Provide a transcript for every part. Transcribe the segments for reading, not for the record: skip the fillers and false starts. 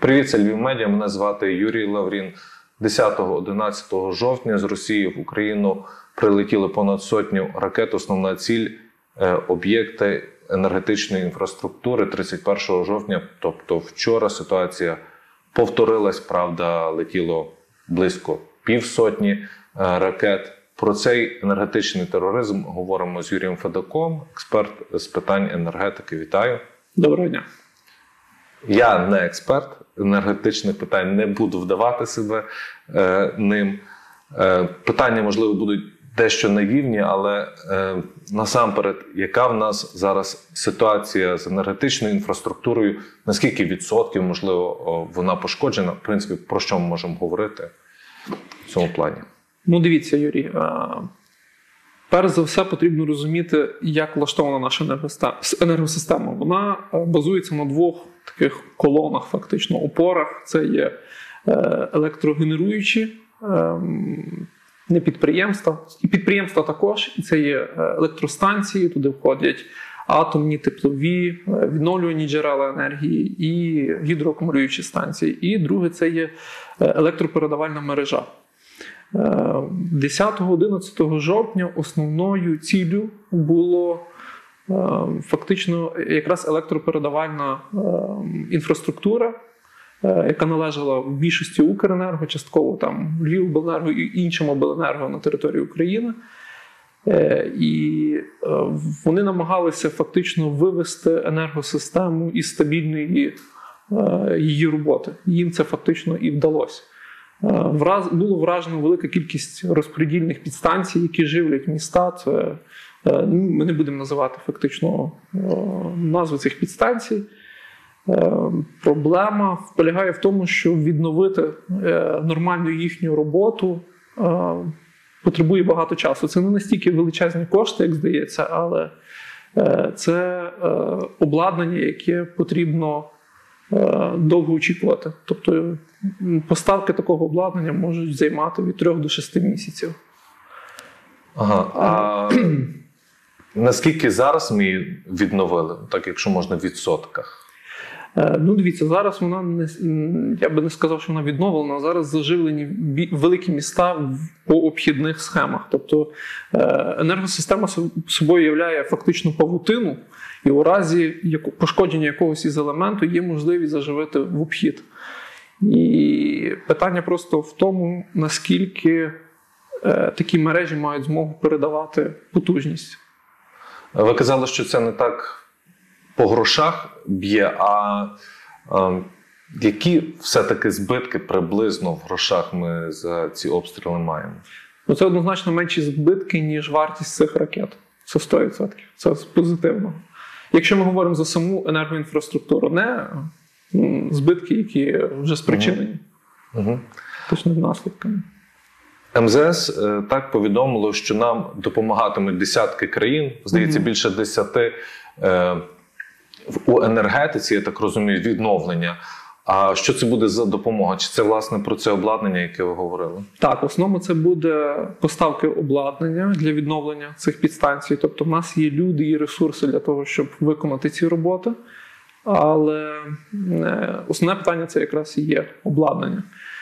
Привіт, це Львів Медіа. Мене звати Юрій Лаврін. 10-11 жовтня з Росії в Україну прилетіли понад сотню ракет. Основна ціль – об'єкти енергетичної інфраструктури. 31 жовтня, тобто вчора, ситуація повторилась. Правда, летіло близько півсотні ракет. Про цей енергетичний тероризм говоримо з Юрієм Федаком, експерт з питань енергетики. Вітаю. Доброго дня. Я не експерт енергетичних питань, не буду вдавати себе ним. Питання, можливо, будуть дещо наївні, але насамперед, яка в нас зараз ситуація з енергетичною інфраструктурою, наскільки відсотків, можливо, вона пошкоджена, в принципі, про що ми можемо говорити в цьому плані? Ну, дивіться, Юрій, перш за все потрібно розуміти, як влаштована наша енергосистема. Вона базується на двох таких колонах, фактично, опорах. Це є електрогенеруючі, не підприємства, і підприємства також, і це є електростанції, туди входять атомні, теплові, відновлювані джерела енергії і гідроакумулюючі станції. І друге – це є електропередавальна мережа. 10-11 жовтня основною ціллю було фактично якраз електропередавальна інфраструктура, яка належала в більшості Укренерго, частково там Львівобленерго і іншим обленерго на території України. І вони намагалися фактично вивести енергосистему із стабільної її роботи. Їм це фактично і вдалося. Було вражено велика кількість розподільних підстанцій, які живлять міста. Це, ми не будемо називати фактично назви цих підстанцій. Проблема полягає в тому, що відновити нормальну їхню роботу потребує багато часу. Це не настільки величезні кошти, як здається, але це обладнання, яке потрібно довго очікувати. Тобто поставки такого обладнання можуть займати від 3 до 6 місяців. Ага. А наскільки зараз ми відновили, так якщо можна, в відсотках? Ну, дивіться, зараз вона, я би не сказав, що вона відновлена, зараз заживлені великі міста по обхідних схемах. Тобто енергосистема собою являє фактично павутину, і у разі пошкодження якогось із елементу є можливість заживити в обхід. І питання просто в тому, наскільки такі мережі мають змогу передавати потужність. Ви казали, що це не так по грошах б'є, а які все-таки збитки приблизно в грошах ми за ці обстріли маємо? Ну, це однозначно менші збитки, ніж вартість цих ракет. Це 100%. Це позитивно. Якщо ми говоримо за саму енергоінфраструктуру, не збитки, які вже спричинені. Точно наслідками. МЗС так повідомило, що нам допомагатимуть десятки країн, здається, більше 10 у енергетиці, я так розумію, відновлення. А що це буде за допомога? Чи це, власне, про це обладнання, яке ви говорили? Так, в основному це буде поставки обладнання для відновлення цих підстанцій. Тобто в нас є люди і ресурси для того, щоб виконати ці роботи. Але основне питання – це якраз і є обладнання.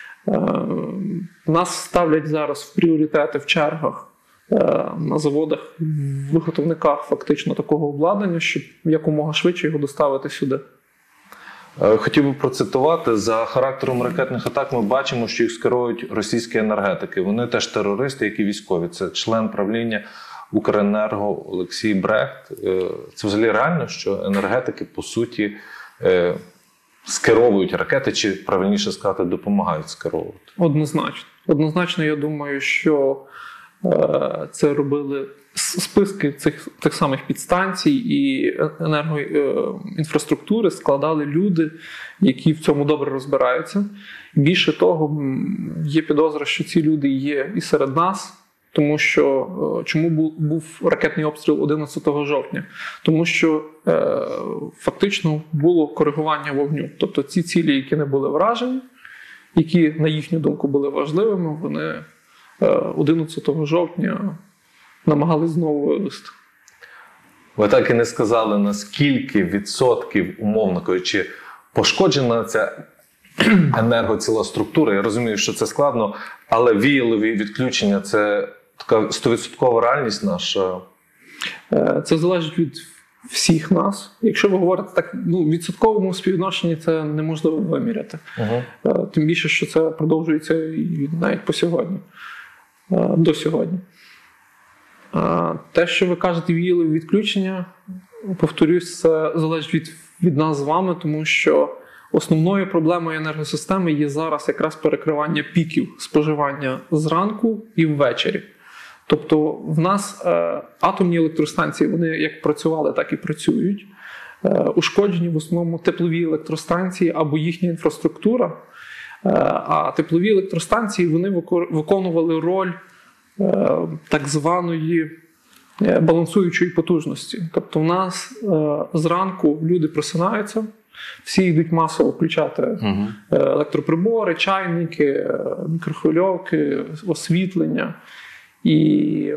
Нас ставлять зараз в пріоритети в чергах на заводах, в виготовниках фактично такого обладнання, щоб якомога швидше його доставити сюди. Хотів би процитувати. За характером ракетних атак ми бачимо, що їх скерують російські енергетики. Вони теж терористи, як і військові. Це член правління Укренерго Олексій Брехт. Це взагалі реально, що енергетики, по суті, скеровують ракети, чи, правильніше сказати, допомагають скеровувати? Однозначно. Однозначно, я думаю, що це робили списки тих самих підстанцій і енергоінфраструктури складали люди, які в цьому добре розбираються. Більше того, є підозра, що ці люди є і серед нас, тому що чому був ракетний обстріл 11 жовтня? Тому що фактично було коригування вогню. Тобто ці цілі, які не були вражені, які, на їхню думку, були важливими, вони 11 жовтня намагались знову вивести. Ви так і не сказали, наскільки відсотків, умовно кажучи, пошкоджена ця енергоціла структура. Я розумію, що це складно, але віялові відключення – це така 100% реальність наша. Це залежить від всіх нас. Якщо ви говорите так, в відсотковому співвідношенні це неможливо виміряти. Тим більше, що це продовжується і навіть по сьогодні, до сьогодні. Те, що ви кажете, віялові відключення, повторюсь, це залежить від нас з вами, тому що основною проблемою енергосистеми є зараз якраз перекривання піків споживання зранку і ввечері. Тобто в нас атомні електростанції, вони як працювали, так і працюють. Ушкоджені в основному теплові електростанції або їхня інфраструктура. А теплові електростанції вони виконували роль так званої балансуючої потужності. Тобто в нас зранку люди просинаються, всі йдуть масово включати електроприбори, чайники, мікрохвильовки, освітлення. І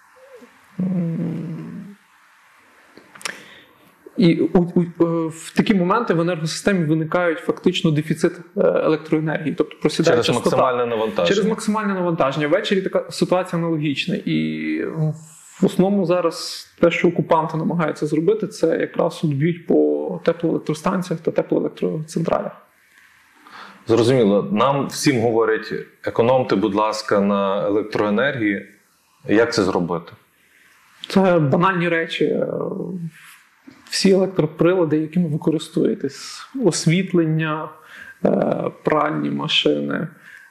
в такі моменти в енергосистемі виникають фактично дефіцит електроенергії, тобто просідає через частота. Максимальне навантаження. Через максимальне навантаження. Ввечері така ситуація аналогічна. І в основному зараз те, що окупанти намагаються зробити, це якраз б'ють по теплоелектростанціях та теплоелектроцентралях. Зрозуміло. Нам всім говорять, економте, будь ласка, на електроенергії. Як це зробити? Це банальні речі. Всі електроприлади, якими ви користуєтесь. Освітлення, пральні машини,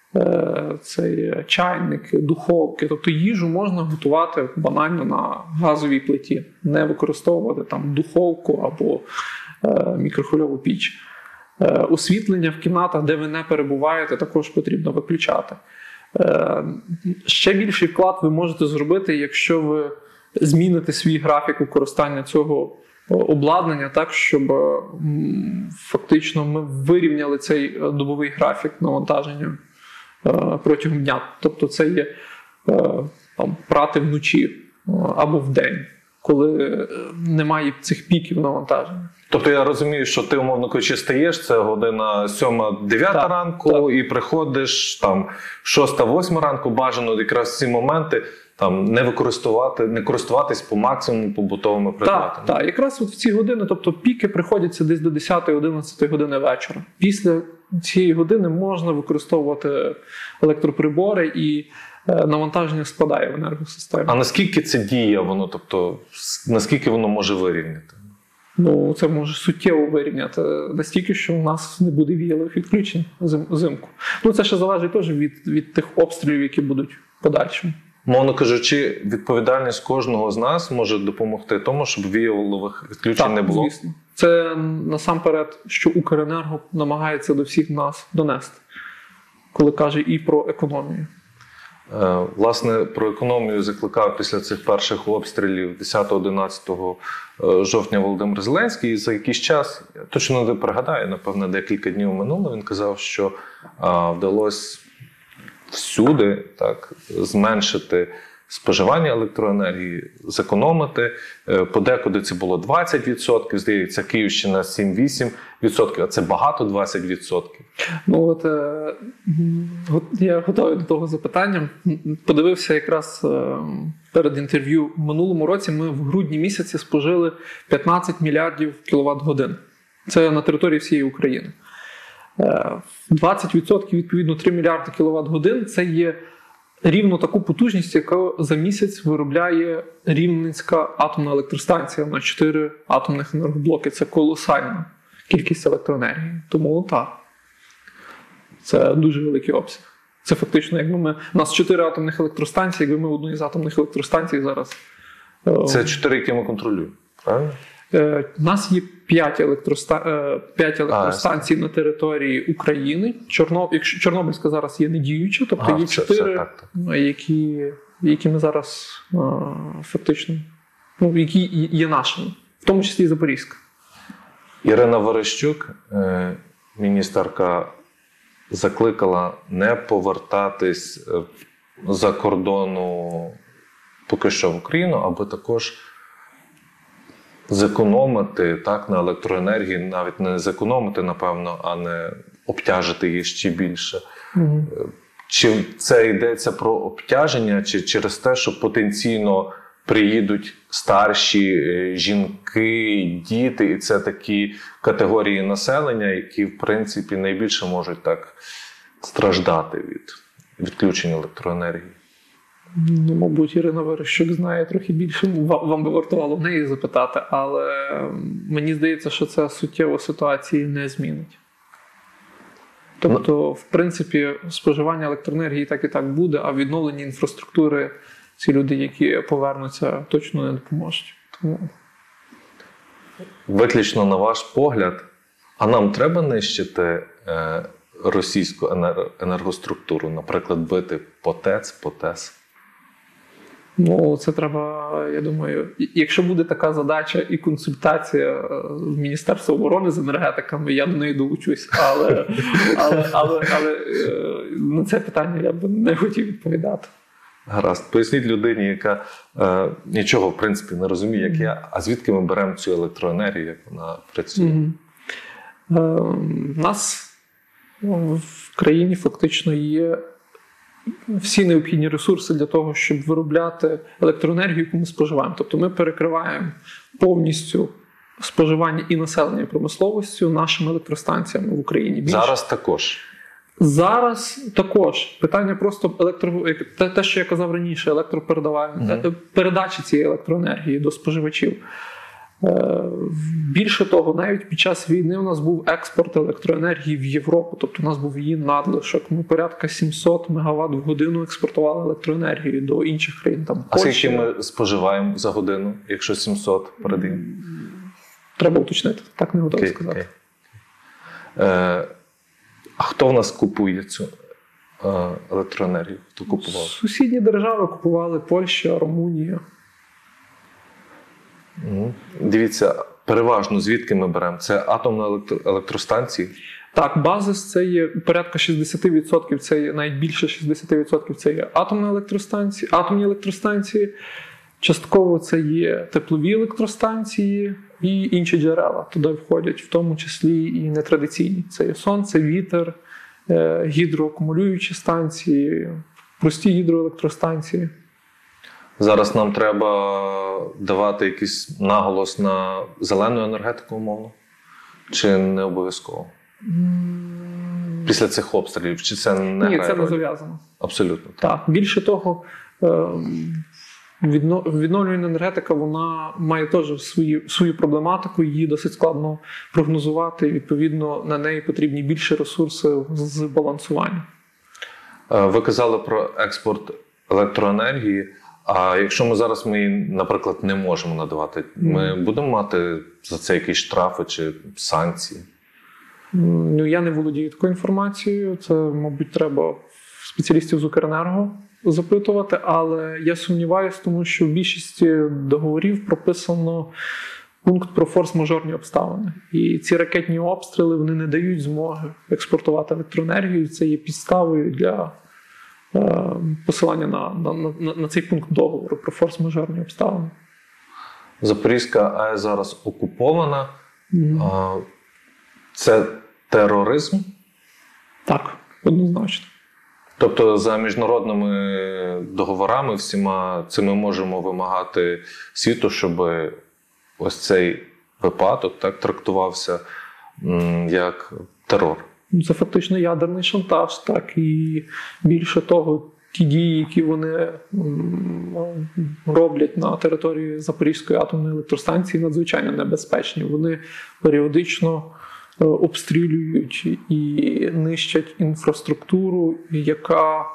чайники, духовки. Тобто їжу можна готувати банально на газовій плиті. Не використовувати там духовку або мікрохвильову піч. Освітлення в кімнатах, де ви не перебуваєте, також потрібно виключати. Ще більший вклад ви можете зробити, якщо ви зміните свій графік використання цього обладнання так, щоб фактично ми вирівняли цей добовий графік навантаження протягом дня. Тобто це є прати вночі або вдень, коли немає цих піків навантаження. Тобто я розумію, що ти, умовно кажучи, стаєш, це година 7-9 ранку, так. І приходиш там 6-8 ранку, бажано якраз ці моменти там не користуватись по максимуму побутовими предметами. Так, якраз от в ці години, тобто піки приходяться десь до 10-11 години вечора. Після цієї години можна використовувати електроприбори і навантаження спадає в енергосистемі. А наскільки це діє воно, тобто наскільки воно може вирівняти? Це може суттєво вирівняти настільки, що у нас не буде віялових відключень взимку. Це ще залежить теж від тих обстрілів, які будуть подальшим. Мовно кажучи, відповідальність кожного з нас може допомогти тому, щоб віялових відключень не було? Звісно. Це насамперед, що Укренерго намагається до всіх нас донести, коли каже і про економію. Власне, про економію закликав після цих перших обстрілів 10-11 жовтня Володимир Зеленський. І за якийсь час, я точно не пригадаю, напевно, декілька днів минуло, він казав, що вдалося всюди зменшити споживання електроенергії, зекономити. Подекуди це було 20%, здається, Київщина 7-8%, а це багато 20%. Я готовий до того запитання. Подивився якраз перед інтерв'ю. В минулому році ми в грудні місяці спожили 15 мільярдів кіловат-годин. Це на території всієї України. 20%, відповідно, 3 мільярди кіловат-годин – це є рівно таку потужність, яку за місяць виробляє Рівненська атомна електростанція на 4 атомних енергоблоки. Це колосальна кількість електроенергії. Тому так, це дуже великий обсяг. Це фактично, якби у нас 4 атомних електростанції, якби ми одну із атомних електростанцій зараз... Це 4, які ми контролюємо, правильно? У нас є 5 електростанцій на території України. Чорнобильська зараз є недіюча, тобто є 4, які ми зараз фактично, які є нашими, в тому числі і Запорізька. Ірина Верещук, міністерка, закликала не повертатись за кордону поки що в Україну, аби також зекономити на електроенергії, навіть не зекономити, напевно, а не обтяжити її ще більше. Мгм. Чи це йдеться про обтяження, чи через те, що потенційно приїдуть старші жінки, діти, і це такі категорії населення, які, в принципі, найбільше можуть так страждати від відключення електроенергії? Ну, мабуть, Ірина Верещук знає трохи більше, вам би вартувало в неї запитати, але мені здається, що це суттєво ситуації не змінить. Тобто, в принципі, споживання електроенергії так і так буде, а відновлення інфраструктури ці люди, які повернуться, точно не допоможуть. Тому... Виключно на ваш погляд, а нам треба нищити російську енергоструктуру, наприклад, бити по ТЕЦ, по ТЕС? Ну, це треба, я думаю, якщо буде така задача і консультація з Міністерства оборони з енергетиками, я до неї долучусь. Але на це питання я б не хотів відповідати. Гаразд. Поясніть людині, яка нічого, в принципі, не розуміє, як я, а звідки ми беремо цю електроенергію, як вона працює? У нас в країні фактично є всі необхідні ресурси для того, щоб виробляти електроенергію, яку ми споживаємо. Тобто ми перекриваємо повністю споживання і населення, і промисловістю нашими електростанціями в Україні. Зараз також. Зараз також питання просто те, що я казав раніше, передачі цієї електроенергії до споживачів. Більше того, навіть під час війни у нас був експорт електроенергії в Європу, тобто у нас був її надлишок. Ми порядка 700 МВт в годину експортували електроенергію до інших країн. Там, а скільки ми споживаємо за годину, якщо 700 передаємо? Треба уточнити, так не готовий сказати. А хто в нас купує цю електроенергію? Хто купував? Сусідні держави купували: Польща, Румунія. Дивіться, переважно звідки ми беремо? Це атомні електростанції? Так, базис це є порядка 60%, це є навіть більше 60% це є атомні електростанції, частково це є теплові електростанції і інші джерела. Туди входять в тому числі і нетрадиційні. Це є сонце, вітер, гідроакумулюючі станції, прості гідроелектростанції. Зараз нам треба давати якийсь наголос на зелену енергетику, умовно? Чи не обов'язково? Після цих обстрілів? Чи це не Ні, це не зав'язано. Абсолютно. Так. Більше того, відновлювальна енергетика, вона має теж свою проблематику, її досить складно прогнозувати, і, відповідно, на неї потрібні більше ресурси з балансування. Ви казали про експорт електроенергії. А якщо ми зараз наприклад, не можемо надавати, ми будемо мати за це якісь штрафи чи санкції? Ну, я не володію такою інформацією. Це, мабуть, треба спеціалістів з Укренерго запитувати, але я сумніваюся, тому що в більшості договорів прописано пункт про форс-мажорні обставини. І ці ракетні обстріли, вони не дають змоги експортувати електроенергію. Це є підставою для посилання на цей пункт договору про форс-мажорні обставини. Запорізька АЕС зараз окупована. Це тероризм? Так, однозначно. Тобто за міжнародними договорами всіма цими можемо вимагати світу, щоб ось цей випадок так трактувався як терор. Це фактично ядерний шантаж, так, і більше того, ті дії, які вони роблять на території Запорізької атомної електростанції, надзвичайно небезпечні. Вони періодично обстрілюють і нищать інфраструктуру, яка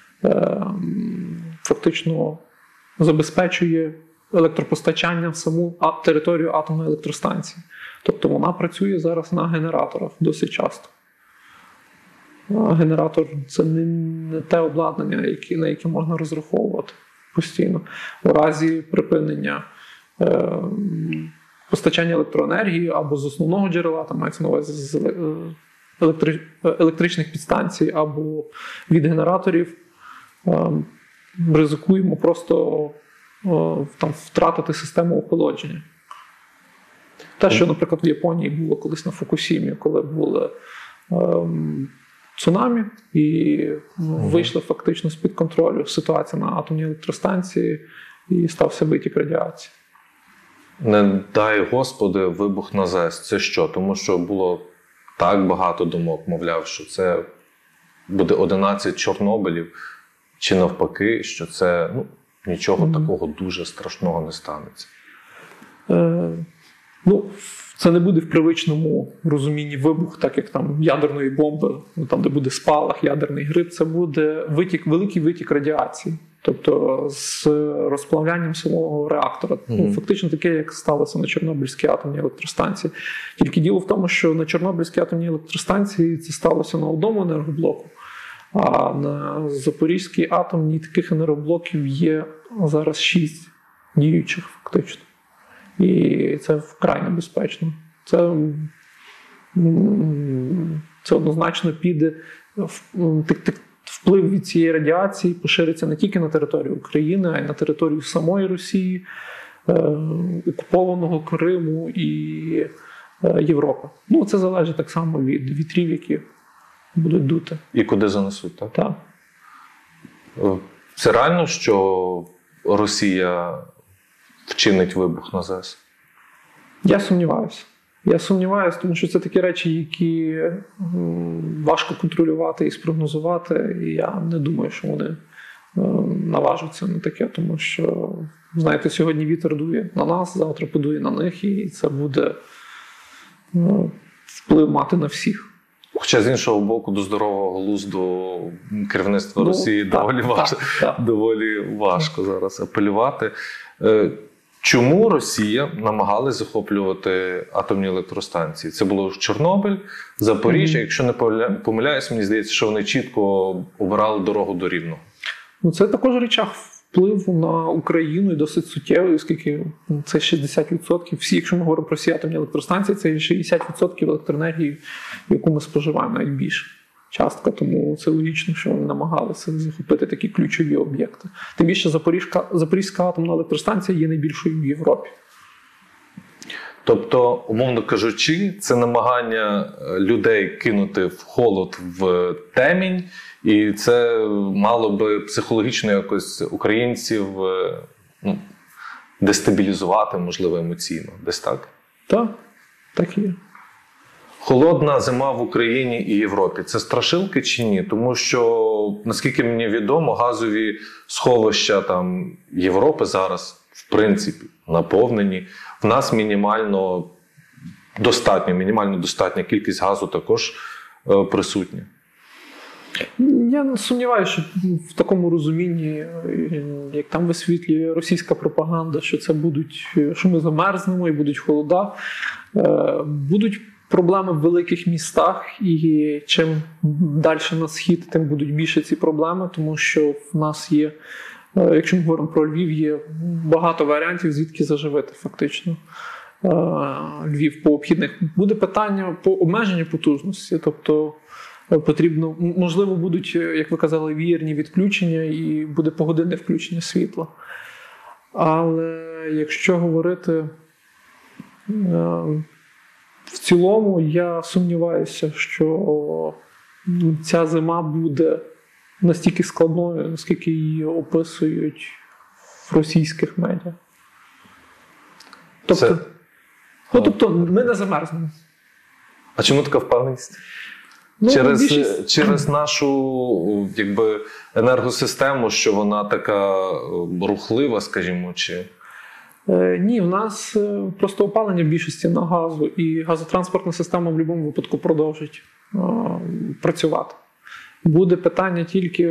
фактично забезпечує електропостачання в саму територію атомної електростанції. Тобто вона працює зараз на генераторах досить часто. Генератор – це не те обладнання, на яке можна розраховувати постійно. У разі припинення постачання електроенергії або з основного джерела, там мається на увазі з електричних підстанцій або від генераторів, ризикуємо просто втратити систему охолодження. Те, що, наприклад, в Японії було колись на Фукусімі, коли були цунамі і вийшла фактично з-під контролю ситуація на атомній електростанції і стався витік радіації. Не дай Господи, вибух на ЗАЕС. Це що? Тому що було так багато думок, мовляв, що це буде 11 Чорнобилів, чи навпаки, що це нічого такого дуже страшного не станеться. Це не буде в привичному розумінні вибух, так як там ядерної бомби, там, де буде спалах, ядерний гриб, це буде великий витік радіації. Тобто з розплавлянням самого реактора. Фактично таке, як сталося на Чорнобильській атомній електростанції. Тільки діло в тому, що на Чорнобильській атомній електростанції це сталося на одному енергоблоку, а на Запорізькій атомній таких енергоблоків є зараз 6 діючих фактично. І це вкрай небезпечно. Це однозначно піде вплив від цієї радіації пошириться не тільки на територію України, а й на територію самої Росії, окупованого Криму і Європи. Це залежить так само від вітрів, які будуть дути. І куди занесуть, так? Так. Це реально, що Росія вчинить вибух на ЗАЕС? Я сумніваюся. Я сумніваюся, тому що це такі речі, які важко контролювати і спрогнозувати. І я не думаю, що вони наважаться на таке, тому що, знаєте, сьогодні вітер дує на нас, завтра подує на них, і це буде вплив мати на всіх. Хоча, з іншого боку, до здорового глузду керівництва Росії доволі важко зараз апелювати. Чому Росія намагалась захоплювати атомні електростанції? Це було Чорнобиль, Запоріжжя. Якщо не помиляюсь, мені здається, що вони чітко обирали дорогу до Рівного. Це також речах впливу на Україну і досить суттєвий, оскільки це 60%. Всі, якщо ми говоримо про всі атомні електростанції, це 60% електроенергії, яку ми споживаємо, навіть більше. Частка, тому це логічно, що вони намагалися захопити такі ключові об'єкти. Тим більше Запорізька атомна електростанція є найбільшою в Європі. Тобто, умовно кажучи, це намагання людей кинути в холод, в темінь, і це мало би психологічно якось українців дестабілізувати, можливо, емоційно. Десь так? Так, так і є. Холодна зима в Україні і Європі – це страшилки чи ні? Тому що, наскільки мені відомо, газові сховища Європи зараз, в принципі, наповнені. В нас мінімально достатня кількість газу також присутня. Я не сумніваюся, що в такому розумінні, як там висвітлює російська пропаганда, що що ми замерзнемо і будуть холода, будуть проблеми в великих містах, і чим далі на схід, тим будуть більше ці проблеми, тому що в нас є, якщо ми говоримо про Львів, є багато варіантів, звідки заживити фактично Львів по обхідних. Буде питання по обмеженню потужності, тобто потрібно, можливо, будуть, як ви казали, вієрні відключення і буде погодинне включення світла. Але якщо говорити в цілому, я сумніваюся, що ця зима буде настільки складною, наскільки її описують в російських медіа. Тобто ми не замерзнемо. А чому така впевненість? Через нашу енергосистему, що вона така рухлива, скажімо, чи... Ні, в нас просто опалення в більшості на газу, і газотранспортна система в будь-якому випадку продовжить працювати. Буде питання тільки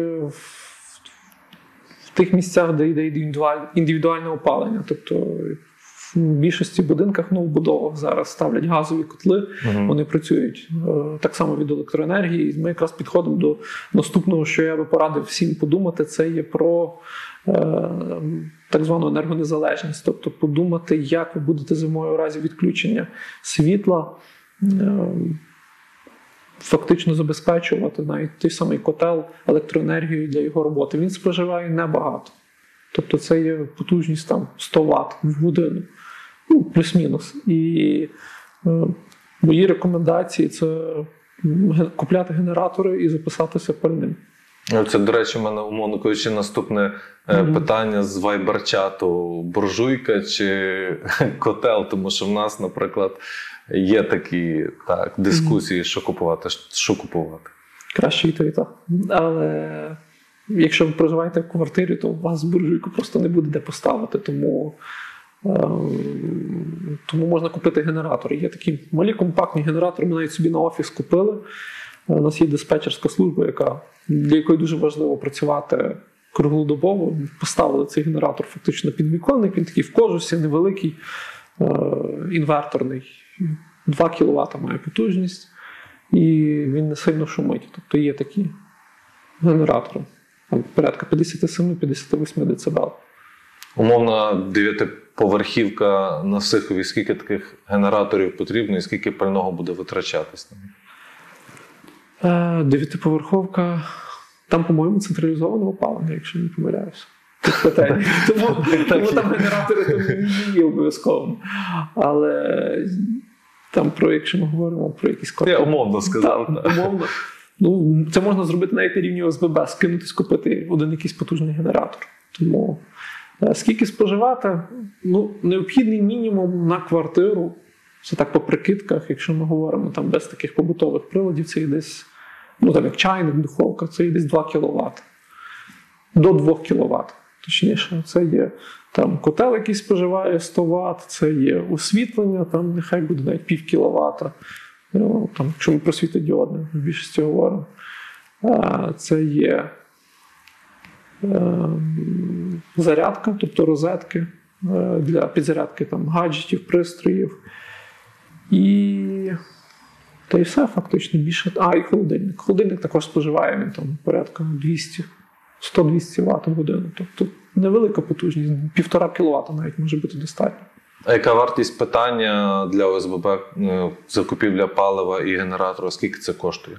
в тих місцях, де йде індивідуальне опалення. Тобто в більшості будинках новобудовах зараз ставлять газові котли, вони працюють так само від електроенергії. Ми якраз підходимо до наступного, що я би порадив всім подумати, це є про так звану енергонезалежність. Тобто подумати, як ви будете зимою у разі відключення світла фактично забезпечувати навіть той самий котел електроенергією для його роботи. Він споживає небагато. Тобто це є потужність 100 Вт в годину, плюс-мінус. І мої рекомендації – це купляти генератори і записатися пальним. Це, до речі, в мене, умовно кажучи, наступне питання з вайбер-чату: буржуйка чи котел? Тому що в нас, наприклад, є такі дискусії, що купувати. Краще і то, і то. Але якщо ви проживаєте в квартирі, то у вас буржуйку просто не буде де поставити, тому можна купити генератор. Є такі малі компактні генератори, ми навіть собі на офіс купили. У нас є диспетчерська служба, для якої дуже важливо працювати круглодобово. Поставили цей генератор фактично під віконник, він такий в кожусі, невеликий, інверторний. 2 кВт має потужність, і він не сильно шумить. Тобто є такі генератори, порядка 57-58 дБ. Умовно, 9-поверхівка на Сихові, скільки таких генераторів потрібно і скільки пального буде витрачатись? 9-поверховка, там, по-моєму, централізоване опалення, якщо не помиляюся. Тому там генератори не є обов'язково. Але там, якщо ми говоримо про якісь квартири. Я умовно сказав. Умовно. Це можна зробити навіть на рівні ОСББ, скинутись, купити один якийсь потужний генератор. Тому скільки споживати? Необхідний мінімум на квартиру. Це так по прикидках, якщо ми говоримо там без таких побутових приладів, це є десь, там як чайник, духовка, це є десь 2 кВт. До 2 кВт. Точніше, це є там котел, який споживає 100 Вт, це є освітлення, там нехай буде навіть пів кіловата. Там, якщо ми про світлодіодне в більшості говоримо. Це є зарядка, тобто розетки для підзарядки там, гаджетів, пристроїв. Та й все фактично більше. І холодильник. Холодильник також споживає, він там порядка 100-200 Вт в годину. Тобто невелика потужність, 1,5 кВт навіть може бути достатньо. А яка вартість питання для ОСББ, закупівля палива і генератора, скільки це коштує?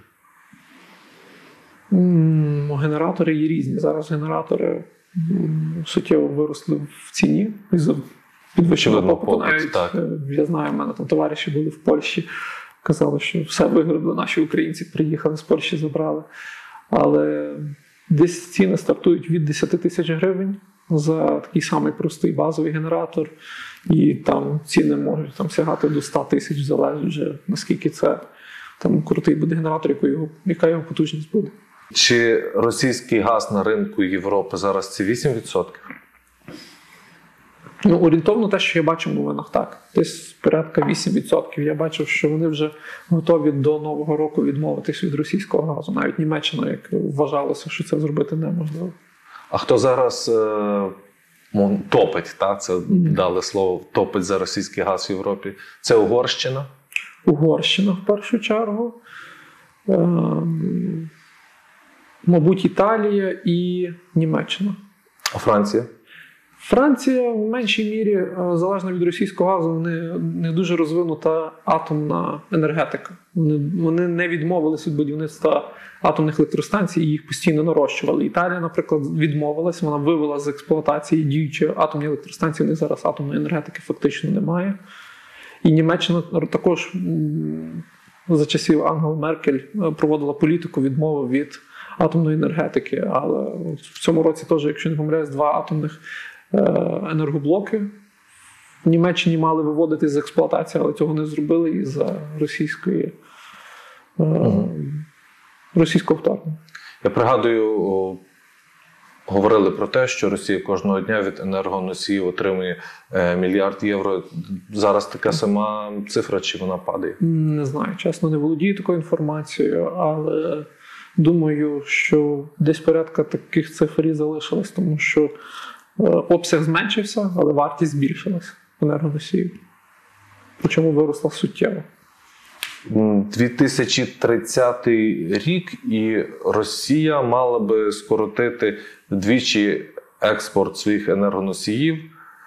Генератори є різні. Зараз генератори суттєво виросли в ціні із-за підвищеного попиту. Я знаю, в мене там товариші були в Польщі, казали, що все вигребли, наші українці приїхали з Польщі, забрали. Але десь ціни стартують від 10 тисяч гривень за такий самий простий базовий генератор. І там ціни можуть сягати до 100 тисяч, залежить вже наскільки це там крутий буде генератор, яка його потужність буде. Чи російський газ на ринку Європи зараз це 8%? Орієнтовно те, що я бачу в новинах, так. Десь порядка 8%. Я бачив, що вони вже готові до Нового року відмовитись від російського газу. Навіть Німеччина, як вважалося, що це зробити неможливо. А хто зараз топить, це дали слово, топить за російський газ в Європі? Це Угорщина? Угорщина в першу чергу. Мабуть, Італія і Німеччина. А Франція? Франція в меншій мірі, залежно від російського газу, не дуже розвинута атомна енергетика. Вони не відмовились від будівництва атомних електростанцій і їх постійно нарощували. Італія, наприклад, відмовилась, вона вивела з експлуатації діючі атомні електростанції, у них зараз атомної енергетики фактично немає. І Німеччина також за часів Ангели Меркель проводила політику відмови від атомної енергетики. Але в цьому році теж, якщо не помиляюсь, 2 атомних енергоблоки в Німеччині мали виводити з експлуатації, але цього не зробили із-за російського вторгнення. Я пригадую, говорили про те, що Росія кожного дня від енергоносіїв отримує $1 мільярд. Зараз така сама цифра, чи вона падає? Не знаю, чесно, не володію такою інформацією, але думаю, що десь порядка таких цифр і залишилось, тому що обсяг зменшився, але вартість збільшилась енергоносіїв. Причому виросла суттєво. 2030 рік і Росія мала би скоротити вдвічі експорт своїх енергоносіїв.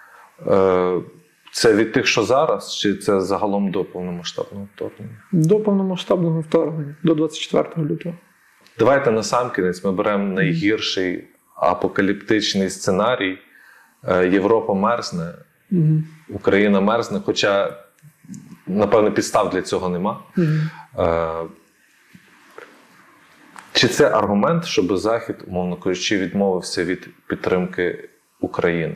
Це від тих, що зараз, чи це загалом до повномасштабного вторгнення? До повномасштабного вторгнення, до 24 лютого. Давайте насамкінець ми беремо найгірший апокаліптичний сценарій. Європа мерзне, Україна мерзне, хоча, напевно, підстав для цього нема. Чи це аргумент, щоб Захід, умовно кажучи, відмовився від підтримки України?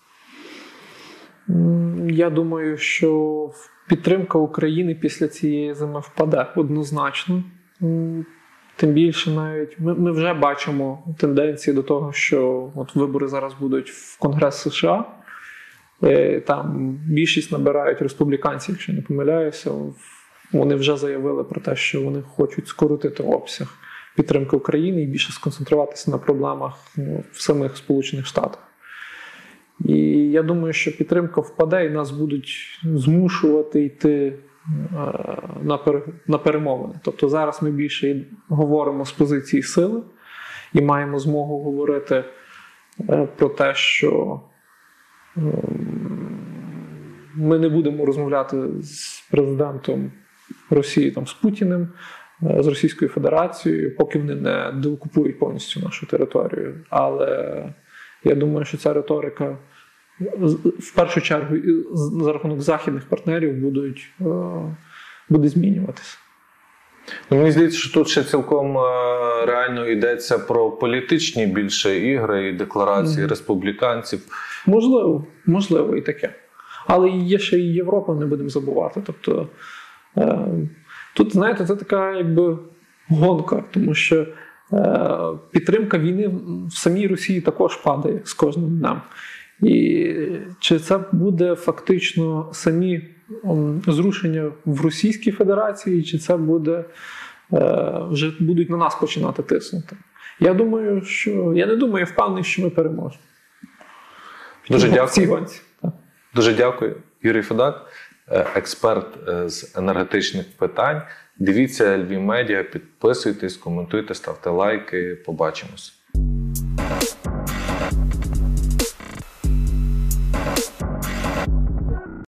Я думаю, що підтримка України після цієї зими впаде однозначно. Тим більше навіть ми вже бачимо тенденції до того, що от вибори зараз будуть в Конгрес США. Там більшість набирають республіканців, якщо не помиляюся. Вони вже заявили про те, що вони хочуть скоротити обсяг підтримки України і більше сконцентруватися на проблемах в самих Сполучених Штатах. І я думаю, що підтримка впаде і нас будуть змушувати йти на перемовини. Тобто зараз ми більше говоримо з позиції сили і маємо змогу говорити про те, що ми не будемо розмовляти з президентом Росії, з Путіним, з Російською Федерацією, поки вони не деокупують повністю нашу територію. Але я думаю, що ця риторика в першу чергу за рахунок західних партнерів буде змінюватися. Мені здається, що тут ще цілком реально йдеться про політичні більше ігри і декларації республіканців. Можливо і таке. Але є ще і Європа, не будемо забувати. Тобто тут, знаєте, це така якби гонка, тому що підтримка війни в самій Росії також падає з кожним днем. І чи це буде фактично самі зрушення в Російській Федерації, чи це буде вже будуть на нас починати тиснути? Я думаю, що я впевнений, що ми переможемо. Дуже дякую. Гонці. Дуже дякую. Юрій Федак, експерт з енергетичних питань. Дивіться Львів Медіа, підписуйтесь, коментуйте, ставте лайки. Побачимось.